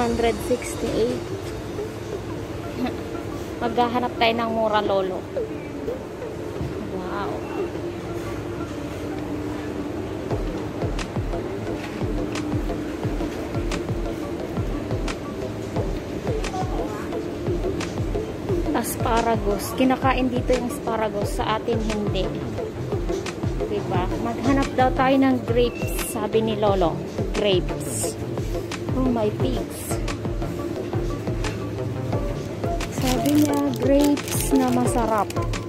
168. Maghahanap tayo ng mura, lolo. Wow. Asparagus. Kinakain dito yung asparagus. Sa atin hindi. Diba? Maghanap daw tayo ng grapes. Sabi ni lolo. Grapes. Oh my pigs. Sabi niya grapes na masarap.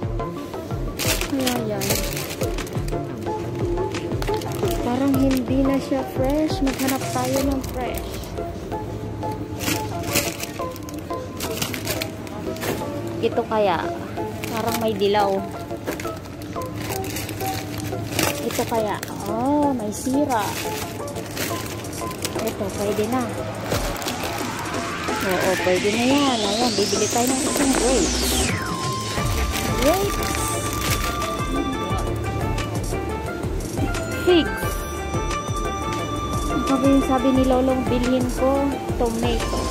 Ayan. Parang hindi na siya fresh. Maghanap tayo ng fresh. Ito kaya, parang may dilaw. Ito kaya, oh, may sira. Ito, pwede na. Oo, pwede na yan. Ayan, bibili tayo ng isang grapes. Grapes. Figs. Sabi ni lolong bilhin ko, tomato.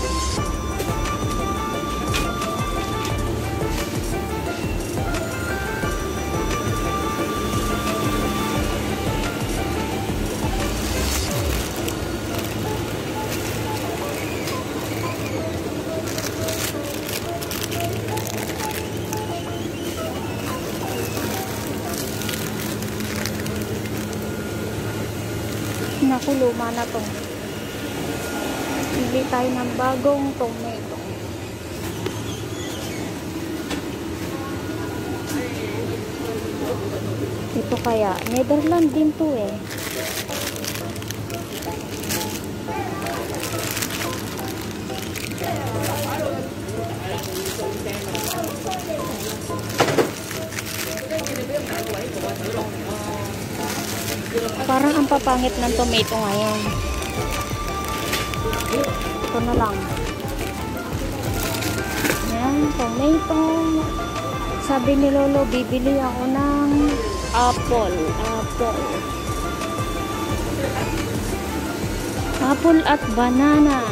Naku, luma na to. Pili tayo ng bagong tomato. Ito kaya, Netherlands din to eh. Parang ang papangit ng tomato ngayon. Ito na lang. Yan, tomato. Sabi ni lolo, bibili ako ng apple. Apple at banana.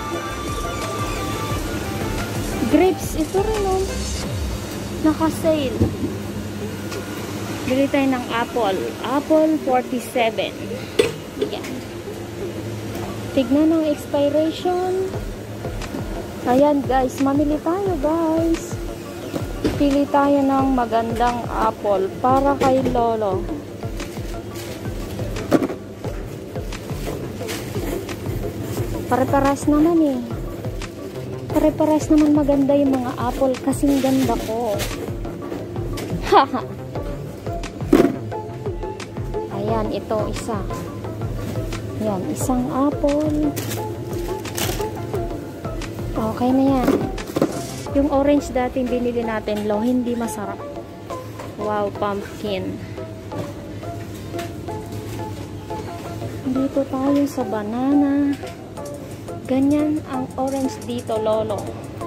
Grapes, ito rin oh. Naka-sale. Bili tayo ng apple. Apple 47. Yan. Tignan ang expiration. Ayan guys, mamili tayo guys. Pili tayo ng magandang apple para kay lolo. Pare-paras naman eh. Pare-paras naman maganda yung mga apple kasing ganda ko. Haha. Ayan, ito isa. Ayan, isang apple. Okay na yan. Yung orange dating binili natin, lo, hindi masarap. Wow, pumpkin. Dito tayo sa banana. Ganyan ang orange dito, lolo.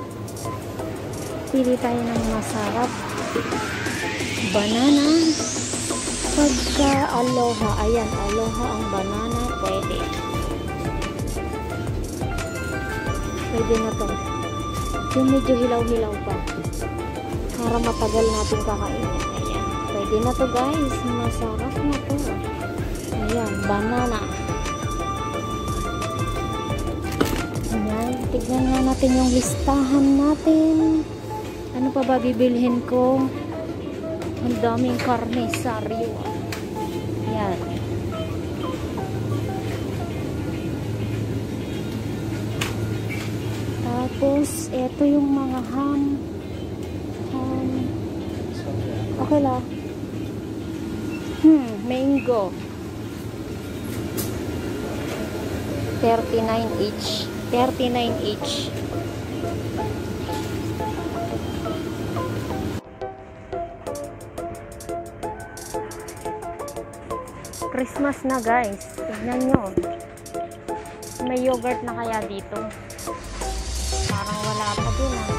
Pili tayo ng masarap. Banana. Pagka aloha, ayan, aloha ang banana, pwede. Pwede na to. Yung medyo hilaw-hilaw pa. Para matagal natin kakainin. Ayan, pwede na to guys. Masarap na to. Ayan, banana. Ayan, tignan nga natin yung listahan natin. Ano pa ba bibilhin ko? Ang daming karne, sariwa. Yan. Tapos, ito yung mga ham. Okay lang. Mango. 39 each. 39 each. Christmas na guys. Tignan nyo. May yogurt na kaya dito. Parang wala pa din ah.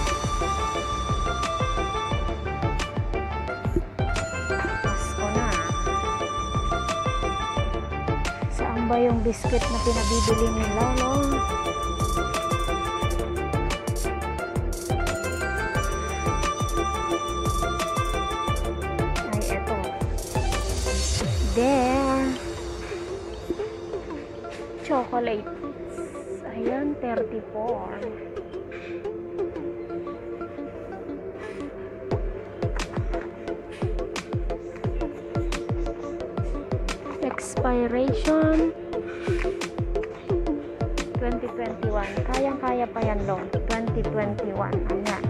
Pasko na. Saan ba yung biscuit na pinabibili ni lolo? there. Chocolate. Ayan, 34. Expiration 2021. Kayang-kaya pa yan, Long. 2021. Ayan.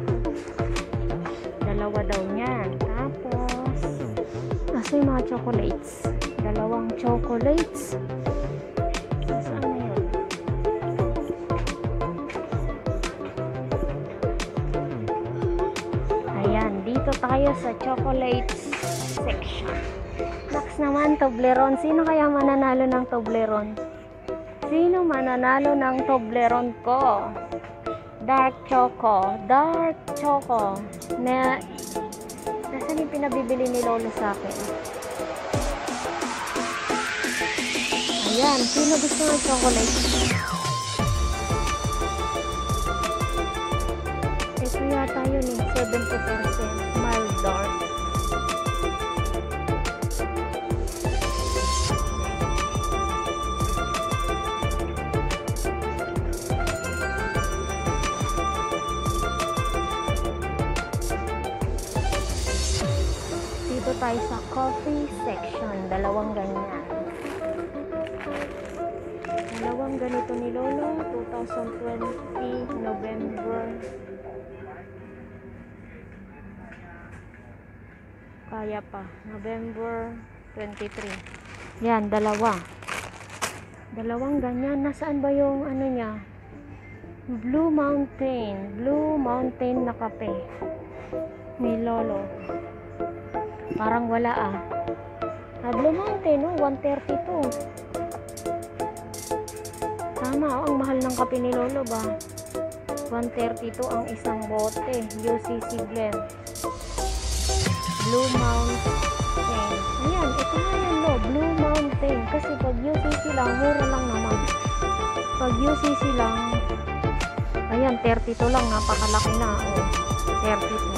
Dalawa daw niyan. Tapos, asa yung mga chocolates? Dalawang chocolates. Saan na yun? Ayan. Dito tayo sa chocolates section. Next naman, Toblerone. Sino kaya mananalo ng Toblerone? Sino mananalo ng Toblerone ko? Dark Choco. Dark Choco. Nasaan yung pinabibili ni Lolo sa akin? Ayan. Sino gusto ng chocolate? Ito yata yun eh. 70% mild dark. Dito tayo sa coffee section. Dalawang ganyan. Dalawang ganito ni Lolo. 2020 November. Kaya pa. November 23. Yan, dalawa. Dalawang ganyan. Nasaan ba yung ano niya? Blue Mountain. Blue Mountain na kape. Ni Lolo. Parang wala ah. Blue Mountain, no? 132. Tama, oh, ang mahal ng kape ni Lolo ba? 132 ang isang bote. UCC blend. Blue Mountain. Ayan, ito nga yan, no? Blue Mountain. Kasi pag UCC lang, mura lang naman. Pag UCC lang, ayan, 32 lang. Napakalaki na. Oh, 32.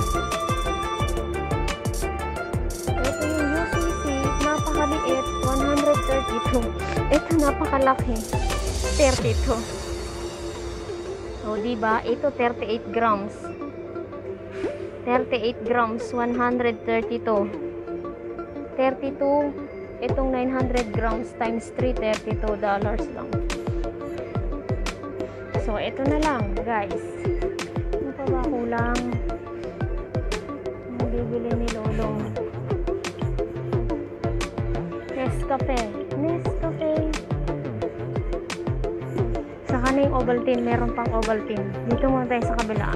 Napakaliit, 132. Ito napakalaki, 32. O, diba? Ito 38 grams. 38 grams, 132. 32, itong 900 grams times 3, $32 lang. So, ito na lang, guys. Ano pa ba kulang? Ano bibili ni Lolo? Nescafe. Saka na yung Ovaltine. Meron pang Ovaltine. Dito muna tayo sa kabila.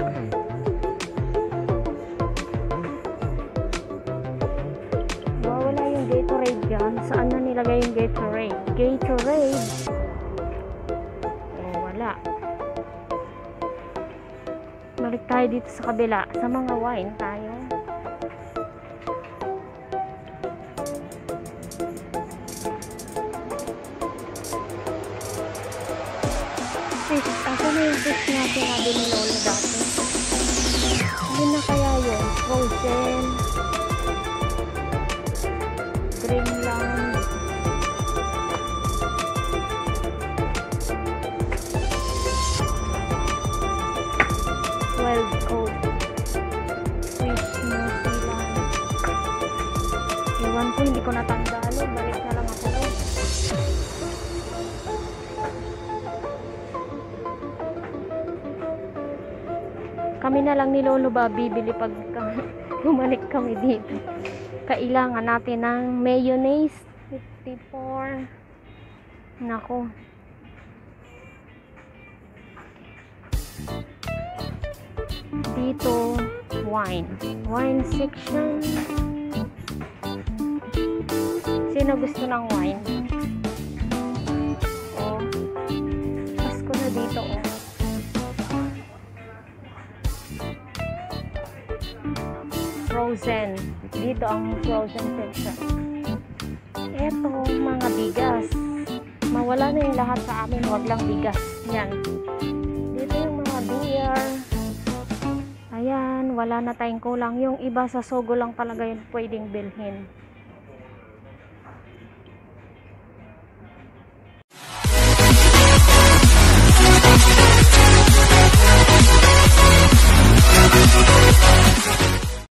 Wala yung Gatorade dyan. Saan na nilagay yung Gatorade? Gatorade. Oh, wala. Balik tayo dito sa kabila. Sa mga wine tayo. Ako na yung fish na sinabi ni Lola dati. Hindi na kaya yun. Frozen. Dreamland. Wild Coast. Fish New Zealand. Iwan ko, hindi ko natandalo. Balik na lang ako. Kami na lang ni Lolo ba bibili pag bumalik kami dito. Kailangan natin ng mayonnaise 54. Nako. Dito wine section. Sino gusto ng wine? Oh. Pasko na dito oh. Frozen. Dito ang frozen section. Eto, mga bigas. Mawala na yung lahat sa amin. Wag lang bigas. Yan. Dito yung mga beer. Ayan, wala na tayong kulang. Yung iba sa Sogo lang talaga yun pwedeng bilhin.